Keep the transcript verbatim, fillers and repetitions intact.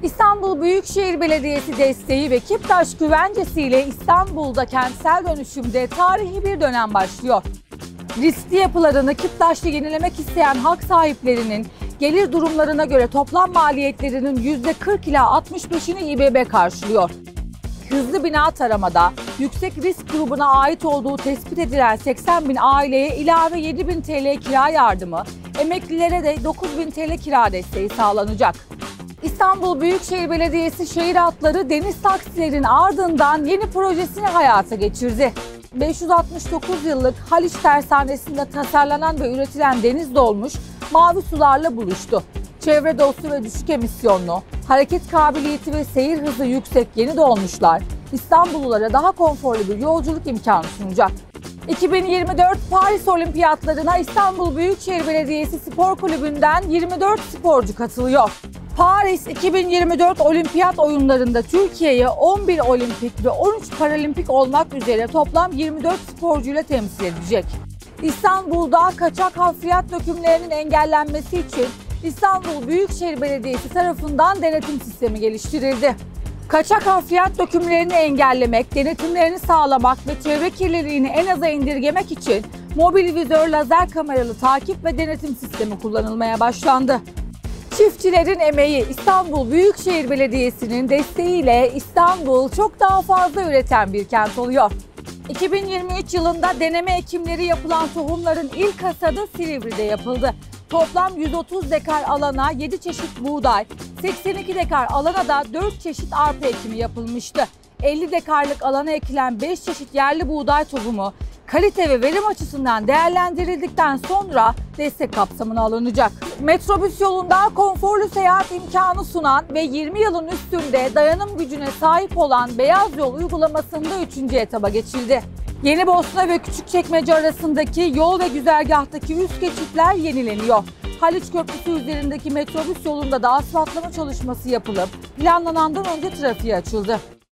İstanbul Büyükşehir Belediyesi desteği ve Kiptaş güvencesi ile İstanbul'da kentsel dönüşümde tarihi bir dönem başlıyor. Riskli yapılarını Kiptaş'ta yenilemek isteyen hak sahiplerinin gelir durumlarına göre toplam maliyetlerinin yüzde kırk ila altmış beşini İBB karşılıyor. Hızlı bina taramada yüksek risk grubuna ait olduğu tespit edilen seksen bin aileye ilave yedi bin T L kira yardımı, emeklilere de dokuz bin T L kira desteği sağlanacak. İstanbul Büyükşehir Belediyesi şehir hatları deniz taksilerin ardından yeni projesini hayata geçirdi. beş yüz altmış dokuz yıllık Haliç Tersanesi'nde tasarlanan ve üretilen deniz dolmuş mavi sularla buluştu. Çevre dostu ve düşük emisyonlu, hareket kabiliyeti ve seyir hızı yüksek yeni dolmuşlar İstanbullulara daha konforlu bir yolculuk imkanı sunacak. iki bin yirmi dört Paris Olimpiyatlarına İstanbul Büyükşehir Belediyesi Spor Kulübü'nden yirmi dört sporcu katılıyor. Paris iki bin yirmi dört Olimpiyat oyunlarında Türkiye'yi on bir olimpik ve on üç paralimpik olmak üzere toplam yirmi dört sporcuyla temsil edecek. İstanbul'da kaçak hafriyat dökümlerinin engellenmesi için İstanbul Büyükşehir Belediyesi tarafından denetim sistemi geliştirildi. Kaçak hafriyat dökümlerini engellemek, denetimlerini sağlamak ve çevre kirliliğini en aza indirgemek için mobil vizör lazer kameralı takip ve denetim sistemi kullanılmaya başlandı. Çiftçilerin emeği İstanbul Büyükşehir Belediyesi'nin desteğiyle İstanbul çok daha fazla üreten bir kent oluyor. iki bin yirmi üç yılında deneme ekimleri yapılan tohumların ilk hasadı Silivri'de yapıldı. Toplam yüz otuz dekar alana yedi çeşit buğday, seksen iki dekar alana da dört çeşit arpa ekimi yapılmıştı. elli dekarlık alana ekilen beş çeşit yerli buğday tohumu kalite ve verim açısından değerlendirildikten sonra destek kapsamına alınacak. Metrobüs yolunda konforlu seyahat imkanı sunan ve yirmi yılın üstünde dayanım gücüne sahip olan Beyaz Yol uygulamasında üçüncü etaba geçildi. Yenibosna ve Küçükçekmece arasındaki yol ve güzergahtaki üst geçitler yenileniyor. Haliç Köprüsü üzerindeki metrobüs yolunda da asfaltlama çalışması yapılıp planlanandan önce trafiğe açıldı.